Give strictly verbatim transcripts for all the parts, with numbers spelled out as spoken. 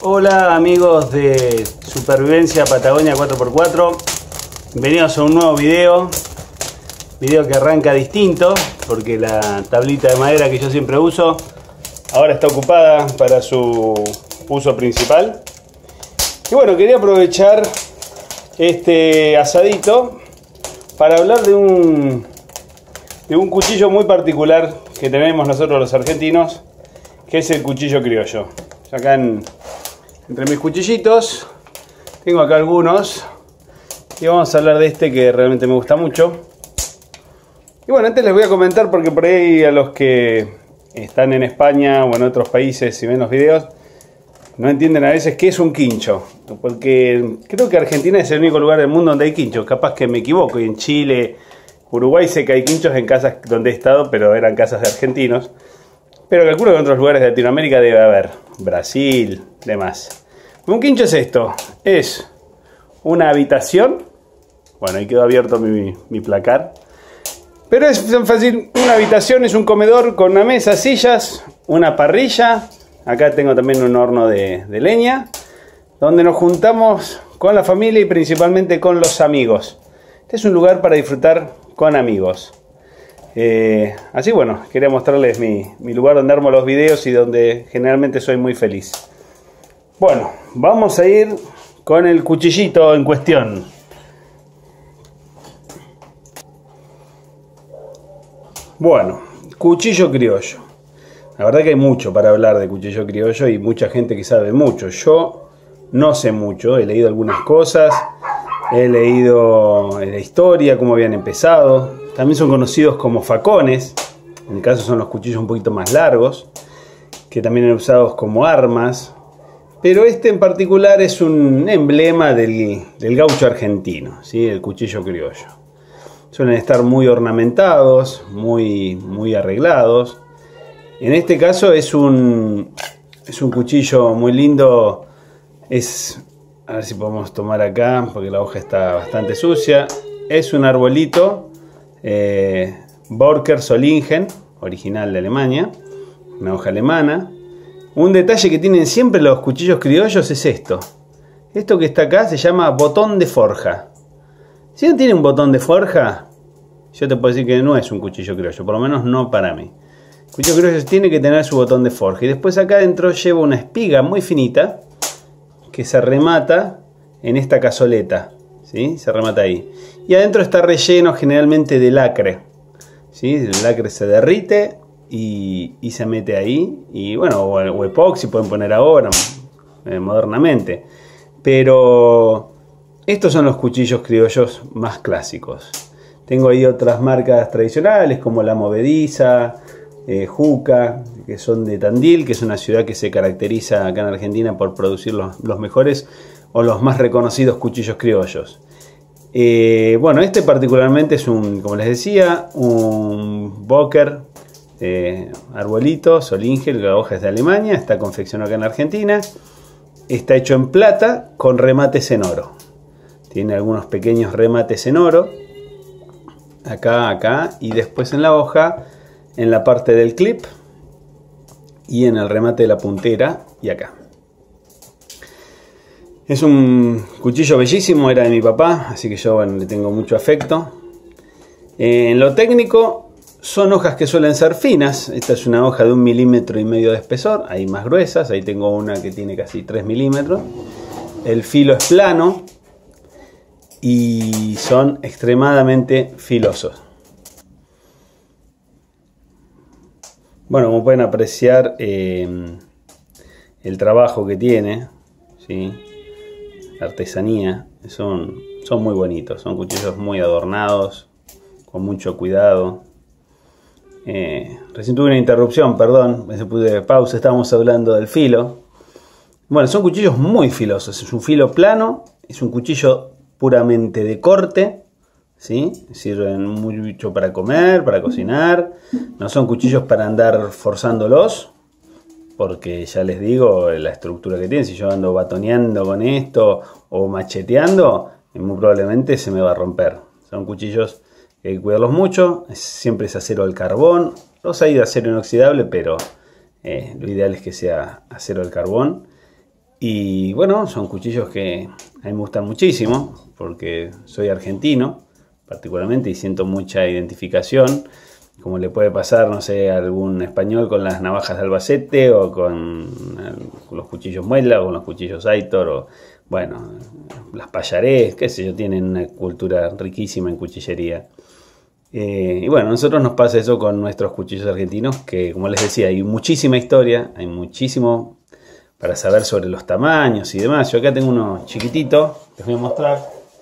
Hola amigos de Supervivencia Patagonia cuatro por cuatro. Bienvenidos a un nuevo video. Video que arranca distinto porque la tablita de madera que yo siempre uso ahora está ocupada para su uso principal. Y bueno, quería aprovechar este asadito para hablar de un, de un cuchillo muy particular que tenemos nosotros los argentinos, que es el cuchillo criollo. Acá en, entre mis cuchillitos tengo acá algunos y vamos a hablar de este que realmente me gusta mucho. Y bueno, antes les voy a comentar, porque por ahí a los que están en España o en otros países y ven los videos no entienden a veces qué es un quincho, porque creo que Argentina es el único lugar del mundo donde hay quinchos. Capaz que me equivoco, y en Chile, Uruguay sé que hay quinchos en casas donde he estado, pero eran casas de argentinos. Pero calculo que en otros lugares de Latinoamérica debe haber, Brasil, demás. Un quincho es esto, es una habitación. Bueno, ahí quedó abierto mi, mi placar. Pero es fácil, una habitación es un comedor con una mesa, sillas, una parrilla. Acá tengo también un horno de, de leña, donde nos juntamos con la familia y principalmente con los amigos. Este es un lugar para disfrutar con amigos. Eh, así bueno, quería mostrarles mi, mi lugar donde armo los videos y donde generalmente soy muy feliz. Bueno, vamos a ir con el cuchillito en cuestión. Bueno, cuchillo criollo. La verdad que hay mucho para hablar de cuchillo criollo y mucha gente que sabe mucho. Yo no sé mucho, he leído algunas cosas, he leído la historia, cómo habían empezado. También son conocidos como facones, en el caso son los cuchillos un poquito más largos, que también eran usados como armas. Pero este en particular es un emblema del, del gaucho argentino, ¿sí? El cuchillo criollo. Suelen estar muy ornamentados, muy, muy arreglados. En este caso es un, es un cuchillo muy lindo. Es, a ver si podemos tomar acá, porque la hoja está bastante sucia. Es un arbolito eh, Borker Solingen, original de Alemania, una hoja alemana. Un detalle que tienen siempre los cuchillos criollos es esto. Esto que está acá se llama botón de forja. Si no tiene un botón de forja, yo te puedo decir que no es un cuchillo criollo, por lo menos no para mí. El cuchillo criollo tiene que tener su botón de forja. Y después acá adentro lleva una espiga muy finita que se remata en esta cazoleta, ¿sí? Se remata ahí. Y adentro está relleno generalmente de lacre, ¿sí? El lacre se derrite y, y se mete ahí. Y bueno, o, o epoxi pueden poner ahora, eh, modernamente. Pero estos son los cuchillos criollos más clásicos. Tengo ahí otras marcas tradicionales como La Movediza, eh, Juca, que son de Tandil, que es una ciudad que se caracteriza acá en Argentina por producir los, los mejores o los más reconocidos cuchillos criollos. Eh, bueno, este particularmente es un, como les decía, un Borker eh, arbolito, Solingen, la hoja es de Alemania, está confeccionado acá en Argentina. Está hecho en plata con remates en oro. Tiene algunos pequeños remates en oro. Acá, acá y después en la hoja, en la parte del clip y en el remate de la puntera y acá. Es un cuchillo bellísimo, era de mi papá, así que yo bueno, le tengo mucho afecto. Eh, en lo técnico son hojas que suelen ser finas. Esta es una hoja de un milímetro y medio de espesor, hay más gruesas, ahí tengo una que tiene casi tres milímetros. El filo es plano y son extremadamente filosos. Bueno, como pueden apreciar eh, el trabajo que tiene, ¿sí? La artesanía, son, son muy bonitos, son cuchillos muy adornados, con mucho cuidado. Eh, recién tuve una interrupción, perdón, me puse pausa, estábamos hablando del filo. Bueno, son cuchillos muy filosos, es un filo plano, es un cuchillo puramente de corte, ¿sí? Sirven mucho para comer, para cocinar. No son cuchillos para andar forzándolos, porque ya les digo la estructura que tienen. Si yo ando batoneando con esto o macheteando, muy probablemente se me va a romper. Son cuchillos que hay que cuidarlos mucho. Siempre es acero al carbón. Los hay de acero inoxidable, pero eh, lo ideal es que sea acero al carbón. Y bueno, son cuchillos que a mí me gustan muchísimo, porque soy argentino, particularmente, y siento mucha identificación, como le puede pasar, no sé, a algún español con las navajas de Albacete, o con los cuchillos Muela, o con los cuchillos Aitor, o bueno, las Payarés, qué sé yo, tienen una cultura riquísima en cuchillería. Eh, y bueno, a nosotros nos pasa eso con nuestros cuchillos argentinos, que como les decía, hay muchísima historia, hay muchísimo para saber sobre los tamaños y demás. Yo acá tengo uno chiquitito, les voy a mostrar.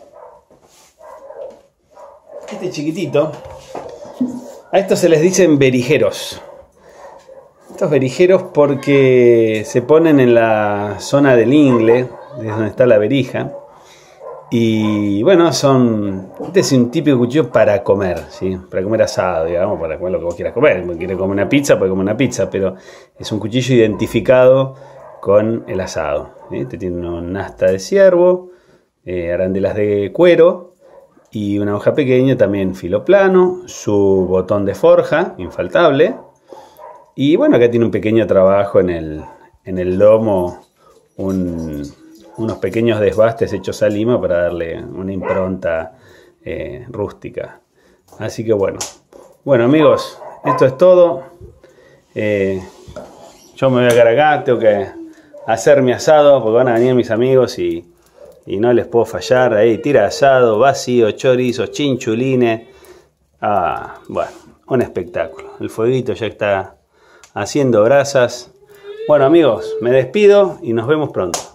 Este chiquitito, a estos se les dicen berijeros. Estos berijeros porque se ponen en la zona del ingle, desde donde está la berija. Y bueno, son, este es un típico cuchillo para comer, ¿sí? Para comer asado, digamos, para comer lo que vos quieras comer. Si quieres comer una pizza, puedes comer una pizza, pero es un cuchillo identificado con el asado, ¿sí? Este tiene una asta de ciervo, eh, arandelas de cuero y una hoja pequeña, también filo plano, su botón de forja, infaltable. Y bueno, acá tiene un pequeño trabajo en el, en el lomo, un... unos pequeños desbastes hechos a lima para darle una impronta eh, rústica. Así que bueno. Bueno, amigos, esto es todo. Eh, yo me voy a quedar acá, tengo que hacer mi asado porque van a venir mis amigos y, y no les puedo fallar. Ahí tira asado, vacío, chorizo, chinchulines. Ah, bueno, un espectáculo. El fueguito ya está haciendo brasas. Bueno, amigos, me despido y nos vemos pronto.